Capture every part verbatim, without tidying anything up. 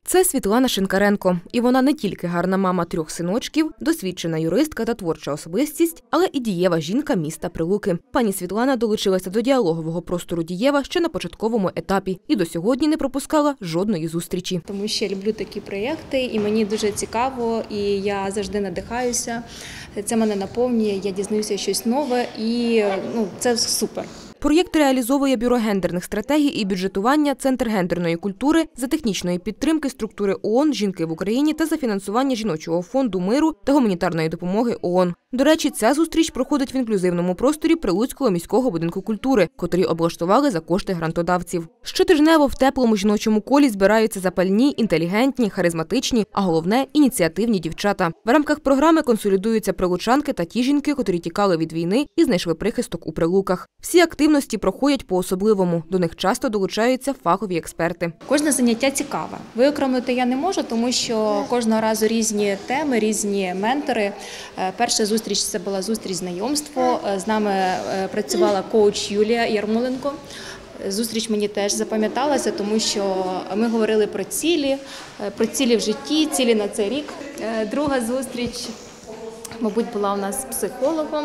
Це Світлана Шинкаренко. І вона не тільки гарна мама трьох синочків, досвідчена юристка та творча особистість, але і дієва жінка міста Прилуки. Пані Світлана долучилася до діалогового простору «Дієва» ще на початковому етапі і до сьогодні не пропускала жодної зустрічі. Тому що я люблю такі проєкти, і мені дуже цікаво, і я завжди надихаюся. Це мене наповнює, я дізнаюся щось нове, і ну, це супер. Проєкт реалізовує Бюро гендерних стратегій і бюджетування, Центр гендерної культури за технічної підтримки структури ООН «Жінки в Україні» та за фінансування Жіночого фонду миру та гуманітарної допомоги ООН. До речі, ця зустріч проходить в інклюзивному просторі Прилуцького міського будинку культури, котрий облаштували за кошти грантодавців. Щотижнево в теплому жіночому колі збираються запальні, інтелігентні, харизматичні, а головне – ініціативні дівчата. В рамках програми консолідуються прилучанки та ті жінки, котрі тікали від війни і знайшли прихисток у Прилуках. Всі активності проходять по-особливому. До них часто долучаються фахові експерти. Кожне заняття цікаве. Виокремити я не можу, тому що кожного разу різні теми, різні ментори. Перша зустріч – це була зустріч знайомство. З нами працювала коуч Юлія Ярмоленко. Зустріч мені теж запам'яталася, тому що ми говорили про цілі, про цілі в житті, цілі на цей рік. Друга зустріч, мабуть, була у нас з психологом.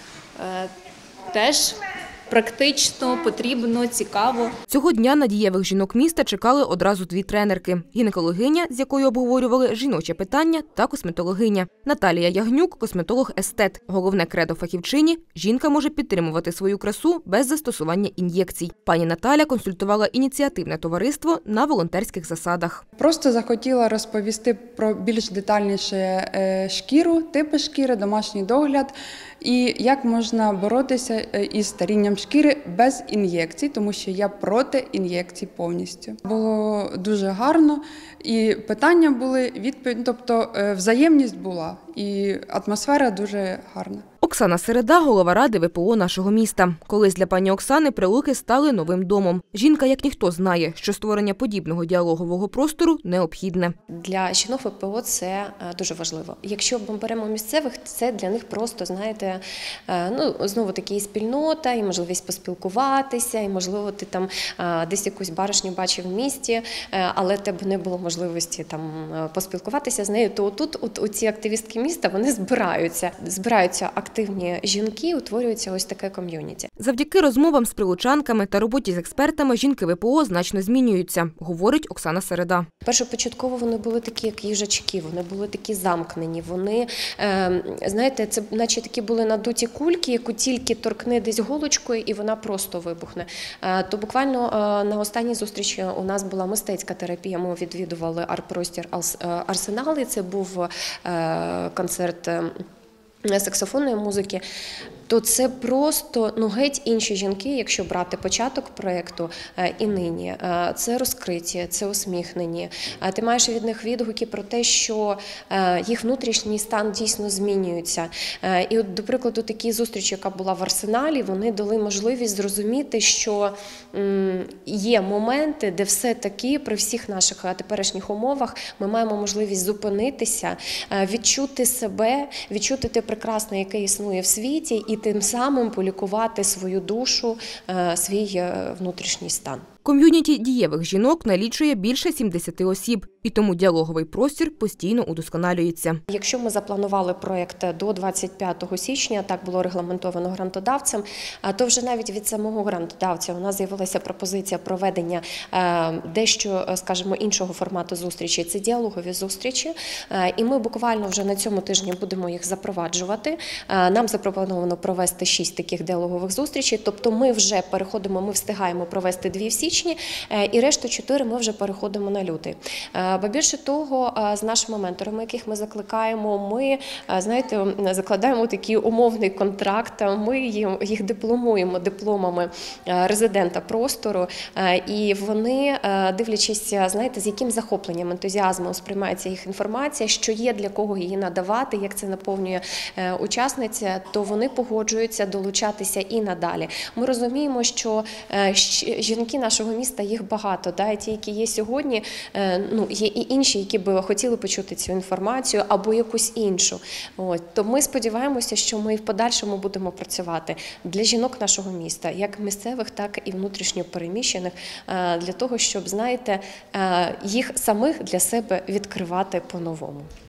Теж практично, потрібно, цікаво. Цього дня на дієвих жінок міста чекали одразу дві тренерки – гінекологиня, з якою обговорювали жіноче питання, та косметологиня. Наталія Ягнюк – косметолог-естет. Головне кредо фахівчині – жінка може підтримувати свою красу без застосування ін'єкцій. Пані Наталя консультувала ініціативне товариство на волонтерських засадах. Просто захотіла розповісти про більш детальніше шкіру, типи шкіри, домашній догляд і як можна боротися із старінням шкіри без ін'єкцій, тому що я проти ін'єкцій повністю. Було дуже гарно, і питання були, відповідь, тобто взаємність була, і атмосфера дуже гарна. Оксана Середа – голова ради ВПО нашого міста. Колись для пані Оксани Прилуки стали новим домом. Жінка, як ніхто, знає, що створення подібного діалогового простору необхідне. Для жінок ВПО це дуже важливо. Якщо ми беремо місцевих, це для них просто, знаєте, ну, знову-таки і спільнота, і можливість поспілкуватися, і, можливо, ти там десь якусь баришню бачив в місті, але в тебе не було можливості там поспілкуватися з нею, то тут от, от ці активістки міста, вони збираються, збираються активно. Активні жінки, утворюється ось таке ком'юніті. Завдяки розмовам з прилучанками та роботі з експертами жінки ВПО значно змінюються, говорить Оксана Середа. Першопочатково вони були такі, як їжачки, вони були такі замкнені, вони, е, знаєте, це наче такі були надуті кульки, яку тільки торкне десь голочкою і вона просто вибухне. Е, то буквально е, на останній зустрічі у нас була мистецька терапія, ми відвідували арт-простір «Арсенал», і це був е, концерт саксофонної музики, то це просто, ну, геть інші жінки, якщо брати початок проєкту і нині. Це розкриті, це усміхнені. Ти маєш від них відгуки про те, що їх внутрішній стан дійсно змінюється. І от, до прикладу, такі зустрічі, яка була в Арсеналі, вони дали можливість зрозуміти, що є моменти, де все-таки при всіх наших теперішніх умовах ми маємо можливість зупинитися, відчути себе, відчути те прекрасне, яке існує в світі, і тим самим полікувати свою душу, свій внутрішній стан. Ком'юніті дієвих жінок налічує більше сімдесяти осіб, і тому діалоговий простір постійно удосконалюється. Якщо ми запланували проєкт до двадцять п'ятого січня, так було регламентовано грантодавцем, то вже навіть від самого грантодавця у нас з'явилася пропозиція проведення дещо, скажімо, іншого формату зустрічі. Це діалогові зустрічі, і ми буквально вже на цьому тижні будемо їх запроваджувати. Нам запропоновано провести шість таких діалогових зустрічей, тобто ми вже переходимо, ми встигаємо провести дві в січні, і решту чотири ми вже переходимо на лютий. Бо більше того, з нашими менторами, яких ми закликаємо, ми, знаєте, закладаємо такий умовний контракт, ми їх дипломуємо дипломами резидента простору, і вони, дивлячись, знаєте, з яким захопленням, ентузіазмом сприймається їх інформація, що є для кого її надавати, як це наповнює учасниця, то вони погоджуються долучатися і надалі. Ми розуміємо, що жінки нашого нашого міста їх багато. Да? І ті, які є сьогодні, ну, є і інші, які би хотіли почути цю інформацію або якусь іншу. От. То ми сподіваємося, що ми і в подальшому будемо працювати для жінок нашого міста, як місцевих, так і внутрішньо переміщених, для того, щоб, знаєте, їх самих для себе відкривати по-новому.